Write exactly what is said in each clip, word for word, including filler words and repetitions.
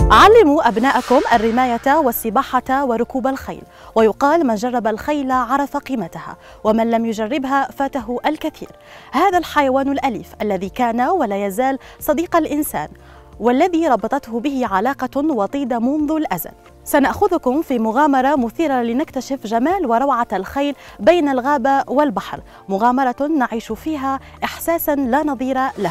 علموا أبناءكم الرماية والسباحة وركوب الخيل، ويقال من جرب الخيل عرف قيمتها، ومن لم يجربها فاته الكثير. هذا الحيوان الأليف الذي كان ولا يزال صديق الإنسان، والذي ربطته به علاقة وطيدة منذ الأزل. سنأخذكم في مغامرة مثيرة لنكتشف جمال وروعة الخيل بين الغابة والبحر، مغامرة نعيش فيها إحساسا لا نظير له.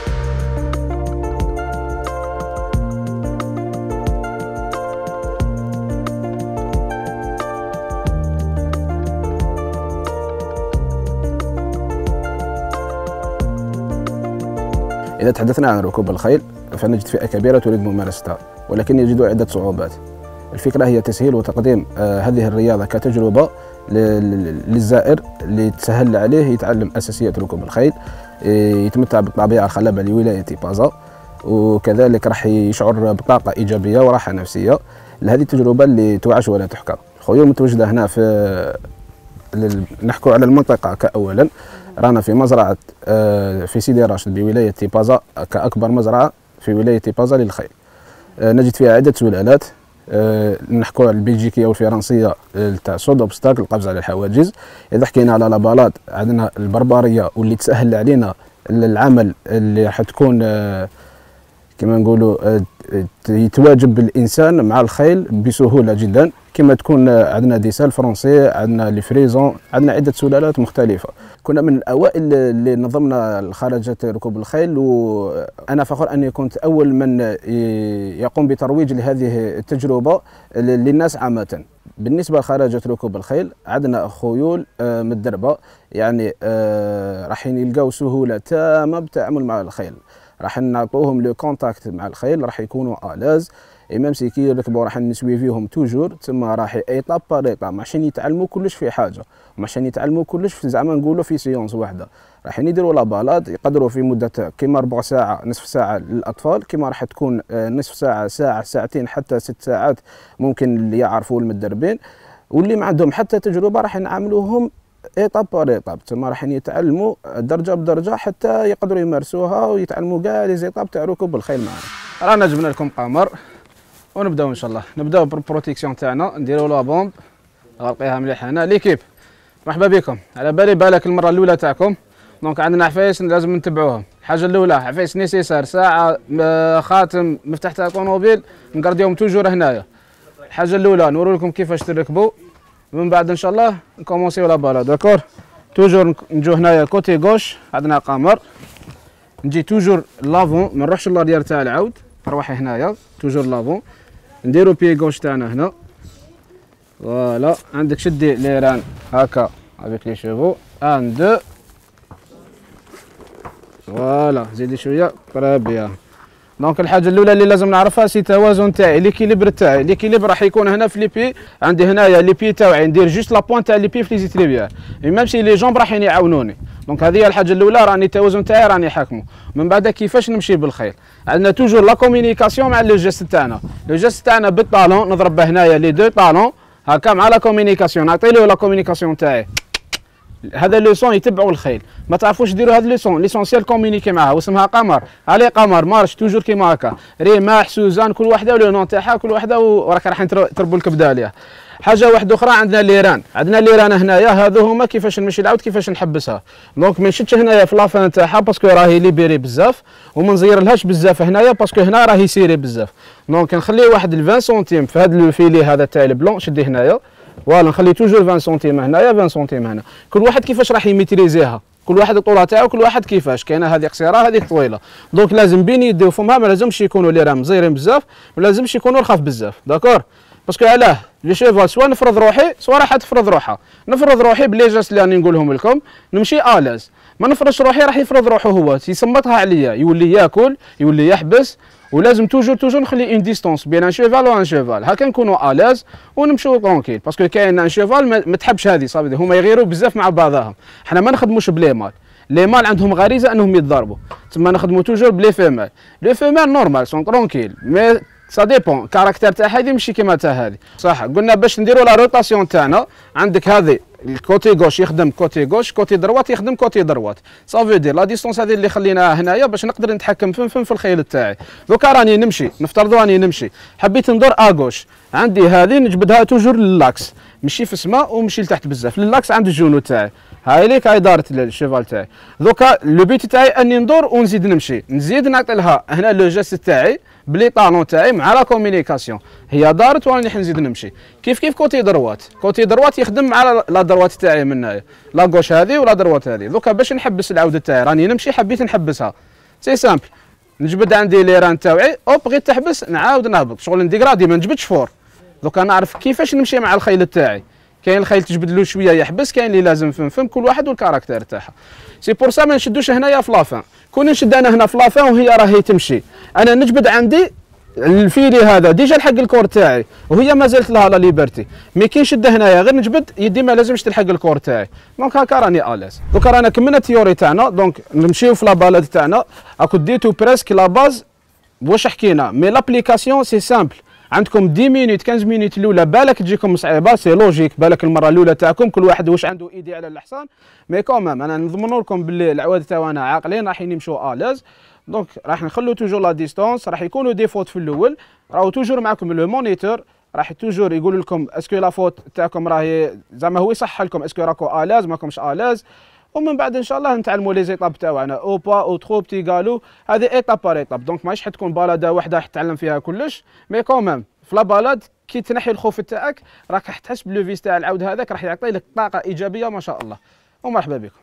إذا تحدثنا عن ركوب الخيل فنجد فئة كبيرة تريد ممارستها، ولكن يجد عدة صعوبات. الفكرة هي تسهيل وتقديم آه هذه الرياضة كتجربة للزائر لتسهل عليه يتعلم أساسيات ركوب الخيل، يتمتع بالطبيعة الخلابة لولاية بازا، وكذلك راح يشعر بطاقة إيجابية وراحة نفسية لهذه التجربة اللي تعاش ولا تحكى. الخيول متواجدة هنا في نحكوا على المنطقة كأولا، رانا في مزرعة في سيدي راشد بولاية بازا كأكبر مزرعة في ولاية بازا للخيل. نجد فيها عدة سلالات، نحكوا على البلجيكية والفرنسية تاع سود اوبستاكل القفز على الحواجز. إذا حكينا على لابالات عندنا البربرية واللي تسهل علينا العمل اللي راح تكون كما نقولوا يتواجب الإنسان مع الخيل بسهولة جدا، كما تكون عندنا ديسال فرنسي، عندنا لي فريزون، عندنا عدة سلالات مختلفة. كنا من الأوائل اللي نظمنا الخرجات ركوب الخيل، وأنا فخور أني كنت أول من يقوم بترويج لهذه التجربة للناس عامة. بالنسبة لخرجات ركوب الخيل عندنا خيول متدربة، يعني راح يلقاو سهولة تامة بالتعامل مع الخيل، راح نعطوهم لو كونتاكت مع الخيل، راح يكونوا الاز ميم سي كي يركبوا راح نسويفيهم توجور، تما راح ايطاب بار ايطاب، ماشي يتعلموا كلش في حاجه، ماشي يتعلموا كلش في زعما نقولوا في سيونس واحده. راح يديروا لا بالاد يقدروا في مده كيما ربع ساعه نصف ساعه للاطفال، كيما راح تكون نصف ساعه ساعه ساعتين حتى ست ساعات ممكن اللي يعرفوا المدربين، واللي ما عندهم حتى تجربه راح نعاملوهم ايطاب بار ايطاب، تما راح يتعلموا درجه بدرجه حتى يقدروا يمارسوها ويتعلموا كاع لي زيطاب تاع ركوب الخيل معنا. رانا جبنا لكم قمر ونبداو ان شاء الله. نبداو بالبروتيكسيون تاعنا، نديروا لا بومب غرقيها مليح. هنا ليكيب مرحبا بكم، على بالي بالك المره الاولى تاعكم، دونك عندنا عفايس لازم نتبعوهم. الحاجه الاولى عفايس نيسيسار، ساعه، خاتم، مفتاح تاع طوموبيل، نقرديهم توجور هنايا. الحاجه الاولى نورو لكم كيفاش تركبوا، من بعد ان شاء الله نكومونسيو لا بالا. داكور، توجور نجو هنايا كوتي غوش عندنا قمر، نجي توجور لافون، ما نروحش لاريير تاع العود، نروحي هنايا توجور لافون، نديرو بي غوش تاعنا هنا. فوالا، عندك شدي ليران هكا افيك لي شيفو، ان دو، فوالا زيدي شويه قريب بيان. دونك الحاجه الاولى اللي لازم نعرفها سي توازن تاعي، ليكيليبر تاعي. ليكيليبر راح يكون هنا في لي بي، عندي هنايا لي بي تاعي ندير جوست لا بوين تاع لي بي في لي زيتريبيال، ميم سي لي جومب راح يعاونوني. دونك هذه هي الحاجه الاولى، راني التوازن تاعي راني حاكمه. من بعد كيفاش نمشي بالخيل، عندنا توجور لا كومونيكاسيون مع لو جيست تاعنا. لو جيست تاعنا بالطالون، نضرب هنايا لي دو طالون هكا مع لا كومونيكاسيون، نعطي له لا كومونيكاسيون تاعي. هذا لو سون يتبعوا الخيل، ما تعرفوش ديروا هذا لو سون، ليسونسيال كومونيكي معها واسمها قمر. علي قمر مارش توجور كيما هكا، ريماح، سوزان، كل وحده ولو نون تاعها كل وحده، وراك راح تربوا الكبده عليها. حاجه واحده اخرى عندنا ليران، عندنا ليران هنايا، هذو هما كيفاش نمشي العود كيفاش نحبسها. دونك ما نشدش هنايا في لافان تاعها باسكو راهي ليبيري بزاف، وما نزيرلهاش بزاف هنايا باسكو هنا راهي سيري بزاف. دونك نخلي واحد عشرين سنتيم في هذا الفيلي هذا تاع البلون، شدي هنايا فوالا، نخلي توجور عشرين سنتيم هنايا عشرين سنتيم هنا. كل واحد كيفاش راح يميتريزيها، كل واحد الطولة تاعو، كل واحد كيفاش، كاينه هذه قصيره هذه طويله. دونك لازم بين يديو فمها، ما لازمش يكونوا لي راه مزيرين بزاف، ما لازمش يكونوا رخاف بزاف. داكور، باسكو علاه لي شيفال سوا نفرض روحي سوا راح تفرض روحها. نفرض روحي بلي جاست اللي راني نقولهم لكم، نمشي الاز. ما نفرضش روحي راح يفرض روحه هو، يصمتها عليا، يولي ياكل، يولي يحبس. ولازم توجور توجور نخلي اون ديستونس بين ان شيفال وان شيفال، هكا نكونوا الاز ونمشيو طونكيل. باسكو كاين ان شيفال ما تحبش هذه صافي، هما يغيروا بزاف مع بعضهم. حنا ما نخدموش بلي مال، لي مال عندهم غريزه انهم يتضاربوا، تما نخدموا توجور بلي فيمال. لي فيمال نورمال سون طونكيل، مي سا ديبون كاركتير تاع هذه ماشي كيما تاع هذه. صح، قلنا باش نديروا لا روتاسيون تاعنا، عندك هذه الكوتي غوش يخدم كوتي غوش، كوتي دروات يخدم كوتي دروات. صافي دير لا ديستونس هذه اللي خليناها هنايا باش نقدر نتحكم فين فين في الخيل تاعي. دوكا راني نمشي، نفترضوا راني نمشي، حبيت ندور اغوش، عندي هذه نجبدها توجور للاكس، مشي في السماء ومشي لتحت بزاف، للاكس عند الجونو تاعي. هاي ليك هاي دارت الشيفال تاعي. دوكا لو بيت تاعي اني ندور ونزيد نمشي، نزيد نعطي لها هنا لو جيست تاعي بلي طالون تاعي مع لا كومينيكاسيون، هي دارت وراني نزيد نمشي. كيف كيف كوتي دروات، كوتي دروات يخدم مع لا دروات تاعي من هنايا، لا غوش هذه ولا دروات هذه. دوكا باش نحبس العوده تاعي راني نمشي، حبيت نحبسها سي سامبل، نجبد عندي لي ران تاوعي، اوب بغيت تحبس نعاود نهبط، شغل نديغرادي ما نجبدش فور. دوكا نعرف كيفاش نمشي مع الخيل تاعي. كاين الخيل تجبد له شويه يحبس، كاين اللي لازم فهم فهم، كل واحد والكاركتير تاعها. سي بور سا ما نشدوش هنايا في لافان، كون نشد انا هنا في لافان وهي راهي تمشي، انا نجبد عندي الفيلي هذا ديجا الحق الكور تاعي وهي ما زالت لها لا ليبرتي، مي كي نشد هنايا غير نجبد يدي ما لازمش تلحق الكور تاعي. دونك هكا راني اليز. دوكا رانا كملنا التيوري تاعنا، دونك نمشيو في لا بالاد تاعنا، اكو ديتو بريسك لا باز واش حكينا، مي لابليكاسيون سي سامبل. عندكم عشرة مينوت خمسة مينوت الاولى بالك تجيكم صعيبه، سي لوجيك، بالك المره الاولى تاعكم كل واحد واش عنده ايدي على الحصان، مي كومام انا نضمن لكم باللي العواد تاعنا عاقلين راح يمشوا اليز. دونك راح نخلو توجور لا ديستونس، راح يكونوا دي فوت في الاول، راهو توجور معكم لو مونيتور، راح توجور يقول لكم اسكو لا فوت تاعكم راهي زعما هو يصحح لكم اسكو راكو اليز ماكمش اليز، ومن بعد ان شاء الله نتعلموا لي زيتاب تاعنا او با او ترو بتي غالو، هذه ايتاب بار ايتاب. دونك ماهيش حتكون بالاده واحده راح تتعلم فيها كلش، مي كومام في لا بالاد كي تنحي الخوف تاعك راك تحس بلو فيس تاع العود هذاك راح يعطي لك طاقه ايجابيه ما شاء الله. ومرحبا بكم.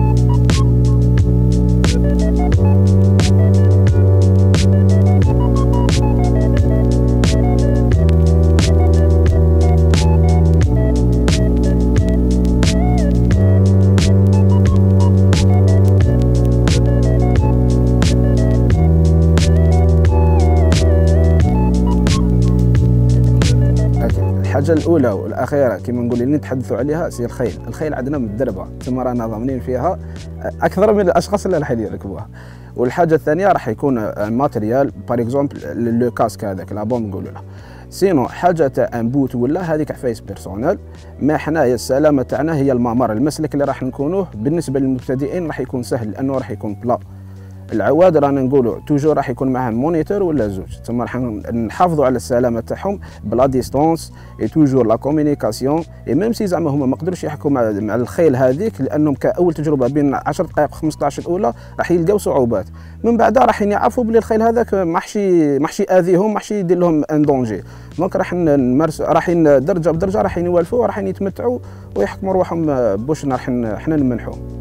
الحاجه الاولى والاخيره كما نقول اللي نتحدثوا عليها سي الخيل. الخيل عندنا متدربه ثم رانا ضامنين فيها اكثر من الاشخاص اللي راح يركبوها. والحاجه الثانيه راح يكون الماتريال باغ اكزومبل لو كاسك هذاك لا بوم نقولوا له. سينو حاجه تاع ان بوت ولا هذيك عفايس بيرسونيل، ما حنايا السلامه تاعنا هي الممر، المسلك اللي راح نكونوه بالنسبه للمبتدئين راح يكون سهل لانه راح يكون بلا. العواد رانا نقولوا توجور راح يكون معهم مونيتور ولا زوج، ثم راح نحافظوا على السلامه تاعهم بلا ديستونس اي توجور لا كومينيكاسيون. اي ميم سي زعما هما ما قدروش يحكوا مع, مع الخيل هذيك لانهم كاول تجربه بين عشر دقائق و خمسطاش الاولى راح يلقاو صعوبات، من بعدها راح يعرفوا بلي الخيل هذاك ما حشي ما حشي ياذيهم، ما حشي يدير لهم ان دونجي. دونك راح نمارس راح درجه بدرجه راح يوالفوا وراح يتمتعوا ويحكموا روحهم بوش راح حنا نمنحوهم.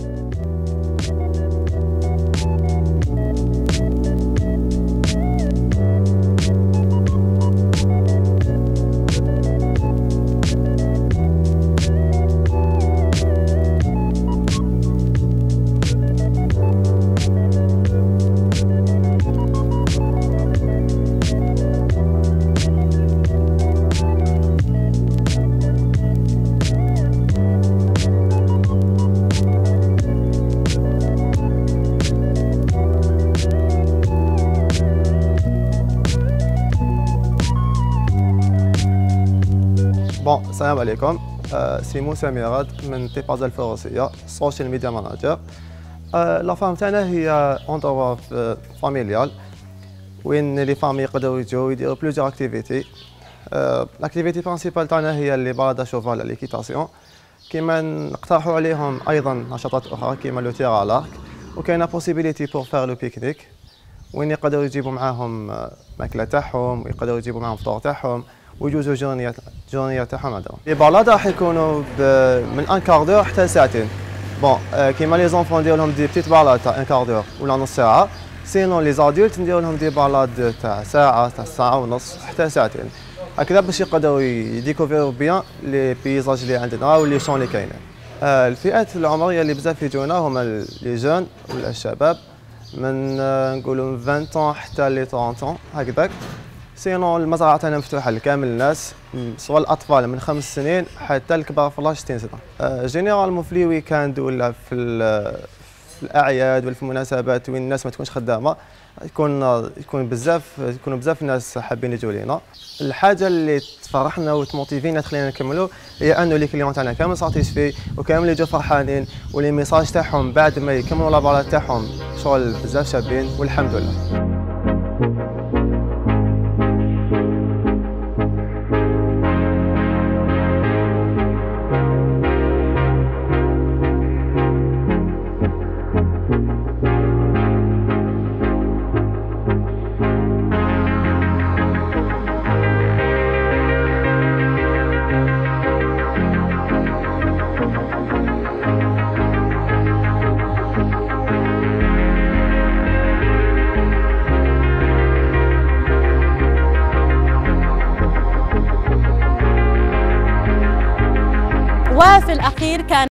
بون السلام عليكم، سي موسى ميراد من تيباز الفروسيه سوشيال ميديا ماناجر. لا فام تاعنا هي اندروا فاميليال وين لي فامي يقدروا يجوا يديروا بلوزيور اكتيفيتي. الاكتيفيتي برينسيبال تاعنا هي اللي بارادا شوفال ليكيتاسيون، كيما نقترحوا عليهم ايضا نشاطات اخرى كيما لو تير على لارك، وكاينه بوسيبيليتي بور فار لو بيكنيك وين يقدروا يجيبوا معاهم ماكله تاعهم ويقدروا يجيبوا معاهم فطور تاعهم ويجوزوا جورنيات جورنيات تاعهم عندهم. لي بالاد راح يكونوا من ان كار دور حتى ساعتين. بون كيما لي زونفون ندير لهم دي بتيت بالاد تاع ان كار دور ولا نص ساعه، سينون لي زادولت ندير لهم دي بالاد تاع ساعه تاع ساعه ونص حتى ساعتين، هكذا باش يقدروا يديكوفيرو بيان لي بيزاج اللي عندنا ولي شون اللي كاينين. الفئات العمريه اللي بزاف يجونا هما لي جون ولا الشباب من نقولوا من عشرين طون حتى لي ثلاثين طون هكذاك. سينون المزرعه تاعنا مفتوحه لكامل الناس، سواء الاطفال من خمس سنين حتى الكبار في ستين سنه. جينيرالمون في لي ويكاند ولا في, في الاعياد ولا في المناسبات وين الناس ما تكونش خدامه يكون يكون بزاف يكونوا بزاف الناس حابين يجوا لينا. الحاجه اللي تفرحنا وتموتيفينا تخلينا نكملوا هي انه لي كليون تاعنا كامل ساتيسفي وكامل يجوا فرحانين، ولي ميساج تاعهم بعد ما يكملوا لابارات تاعهم شغل بزاف شابين والحمد لله. وفي الأخير كان